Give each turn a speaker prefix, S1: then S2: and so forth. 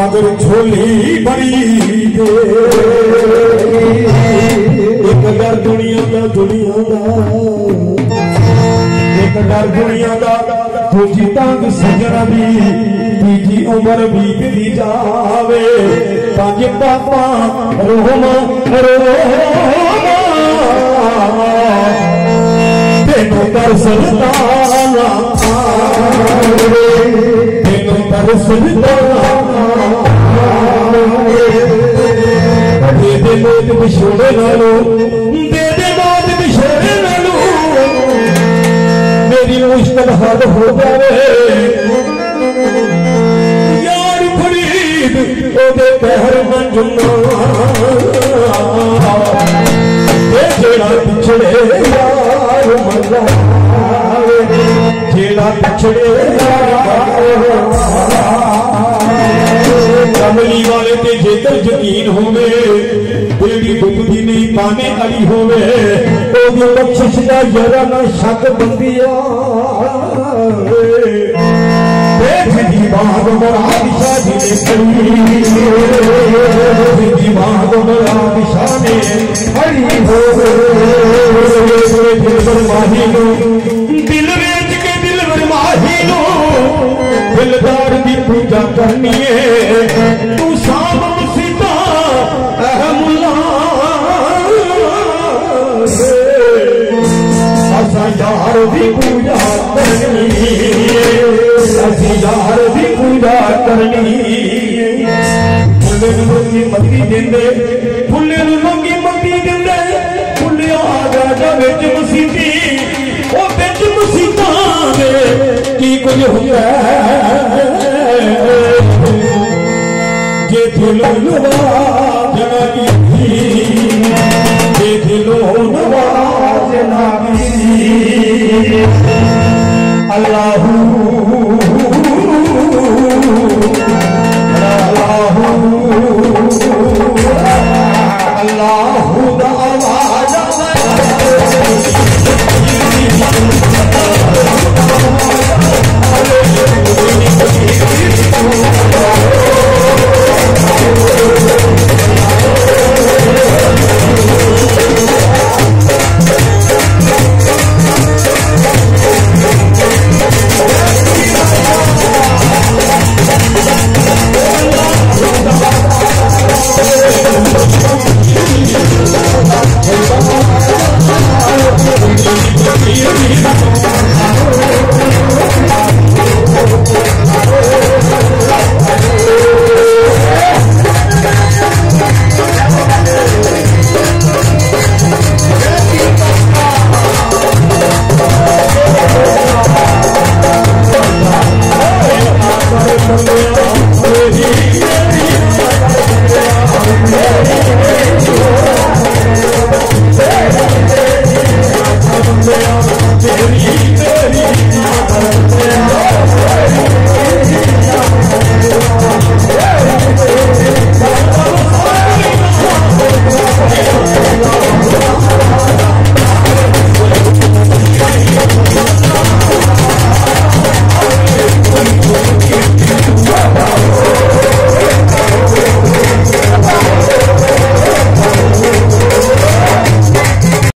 S1: मगर झोली भरी दे एक डर दुनिया का एक डर दुनिया का दूजी तंग सजन दी तीजी उम्र बीतती जावे पंज पापा रोमा तेनों तरसदा तेनों तरसदा दे दे मौत बिछोड़े नालो दे दे मौत बिछोड़े नालो मेरी मुश्किल हद हो जावे यार फरीद ओदे पैर मंजुना जेड़ा पिछड़े यार मजावे जेड़ा पिछड़े कमली वाले ते जेकर यकीन होवे दिल्ली दुखदी नहीं पाने वाली होवे ओदी बख्शिश दा जरा ना शक बंदिया जी बाग बड़ा दिशा जी ने जी बाग बड़ा दिशा ने खड़ी हो दिलबर माही नो दिल वेच के दिलबर माही नो दिलदार की पूजा करनी है तू शाम मुसीबा अहमुल्ला असा यार की पूजा करनी यार की पूजा करनी फुले लोगी मती देंदे फुले लोगी मती देंदे फुले आ जा विच मसीती ओ विच मसीता दे की कुछ होंदा जे दिलों नवाज ना की जे दिलों नवाज ना की अल्लाहू